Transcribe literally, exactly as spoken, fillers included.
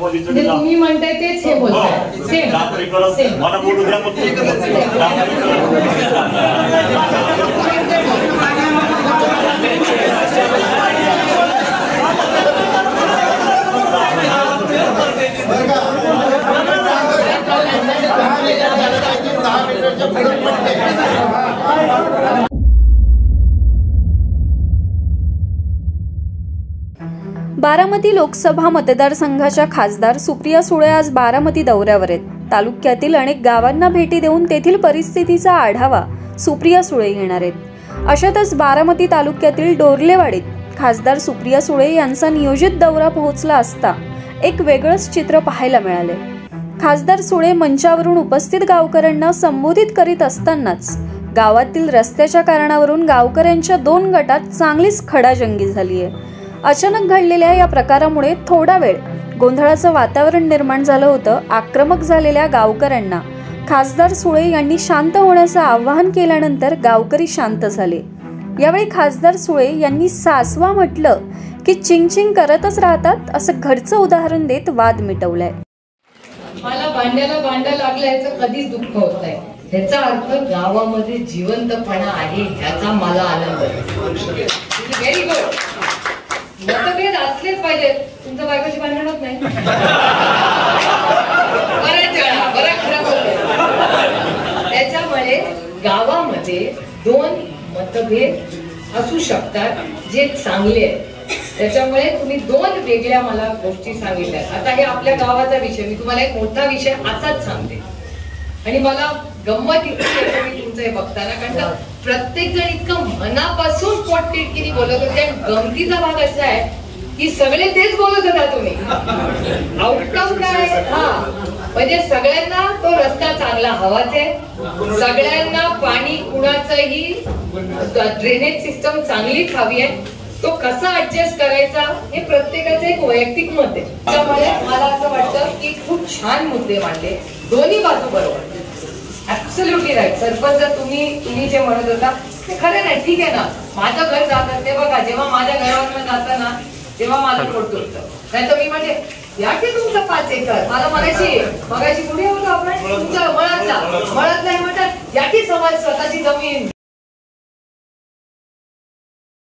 म्हणजे तुम्ही म्हणताय तेच हे बोलताय सेम मला बोलू द्या मग बारामती लोकसभा मतदारसंघाच्या खासदार सुप्रिया सुळे आज बारामती दौऱ्यावर आहेत। तालुक्यातील अनेक गावांना भेटी देऊन तेथील परिस्थितीचा आढावा सुप्रिया सुळे घेणार आहेत। अशातच बारामती तालुक्यातील डोरलेवाडीत खासदार सुप्रिया सुळे यांचा नियोजित दौरा पोहोचला असता एक वेगळंच चित्र पाहायला मिळाले। खासदार सुळे मंचावरून उपस्थित गावकऱ्यांना संबोधित करीत असतानाच गावातील रस्त्याच्या कारणावरून गावकऱ्यांच्या दोन गटात चांगलीच खडाजंगी झाली आहे। अचानक घडलेल्या या प्रकारामुळे थोडा वेळ गोंधळाचं वातावरण निर्माण झालं होतं। आक्रमक झालेल्या गावकऱ्यांना खासदार सुळे यांनी शांत होण्याचं आवाहन केल्यानंतर गावकरी शांत झाले। यावेळी खासदार सुळे यांनी सासवा म्हटलं की चिंगचिंग करतच राहतात असं घरचं उदाहरण देत वाद मिटवलाय। मला भांड्याला भांडं लागलं याचं कधीच दुःख होत नाही, ह्याचा अर्थ गावामध्ये जिवंतपणा आहे ह्याचा मला आनंद आहे। Very good. मतभेद असलेच पाहिजेत। तुमचं बायकोची भांडण होत नाही बऱ्याच वेळा बरं खरं बोलते। त्याच्यामुळे गावामध्ये दोन मतभेद असू शकतात जे चांगले आहेत। त्याच्यामुळे तुम्ही दोन वेगळ्या मला गोष्टी सांगितल्या। आता हे आपल्या गावाचा विषय, मी तुम्हाला एक मोठा विषय असाच सांगते आणि मला गंमत इतकी मी तुमचं हे बघताना, कारण प्रत्येक जण इतकं मनापासून पोटतिडकीने बोलत होते। गमतीचा भाग असा आहे की सगळे तेच बोलत होता तुम्ही, आउटकम काय? हा म्हणजे सगळ्यांना तो रस्ता चांगला हवाच आहे, सगळ्यांना पाणी कुणाचंही ड्रेनेज सिस्टम चांगलीच हवी आहे, तो कसा ऍडजस्ट करायचा हे प्रत्येकाचं एक वैयक्तिक मत आहे। त्यामुळे मला असं वाटतं की खूप छान मुद्दे मांडले दोन्ही बाजू बरोबर। Absolutely right. सरपंच जर तुम्ही तुम्ही जे म्हणत होता ते खरं नाही, ठीक आहे ना। माझं घर जात असते बघा, जेव्हा माझ्या घरावर जातं ना तेव्हा माझं पोट दुखतं, नाही तर मी म्हणजे या की तुमचं पाच एकर मला मगाशी मगाशी कुठे होतो आपण तुमच्या मळ्यातला मळ्यात नाही म्हणतात या की समाज स्वतःची जमीन